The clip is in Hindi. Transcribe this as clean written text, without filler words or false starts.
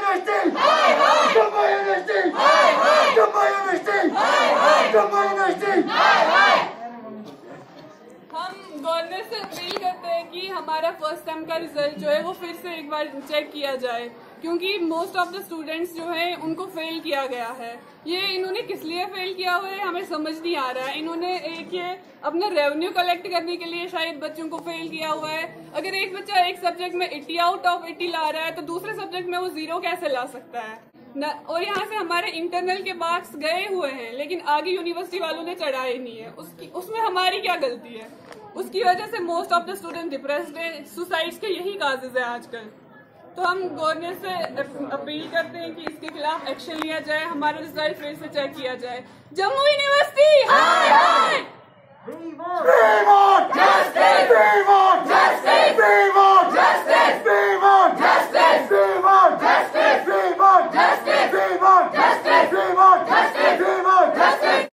University, Jammu university, Jammu university, Jammu university. हम गवर्नर से अपील करते हैं कि हमारा फर्स्ट टर्म का रिजल्ट जो है वो फिर से एक बार चेक किया जाए, क्योंकि मोस्ट ऑफ द स्टूडेंट्स जो है उनको फेल किया गया है। ये इन्होंने किस लिए फेल किया हुआ है हमें समझ नहीं आ रहा है। इन्होंने एक ये अपना रेवेन्यू कलेक्ट करने के लिए शायद बच्चों को फेल किया हुआ है। अगर एक बच्चा एक सब्जेक्ट में 80 आउट ऑफ 80 ला रहा है तो दूसरे सब्जेक्ट में वो 0 कैसे ला सकता है और यहाँ से हमारे इंटरनल के मार्क्स गए हुए हैं लेकिन आगे यूनिवर्सिटी वालों ने चढ़ाए नहीं है। उसमें हमारी क्या गलती है? उसकी वजह से most of the student depressed है। सुसाइड्स के यही काजेज है आजकल। तो हम गवर्नर से अपील करते हैं कि इसके खिलाफ एक्शन लिया जाए, हमारा रिजल्ट फिर से चेक किया जाए। जम्मू यूनिवर्सिटी हाय हाय। We want justice! We want justice! We want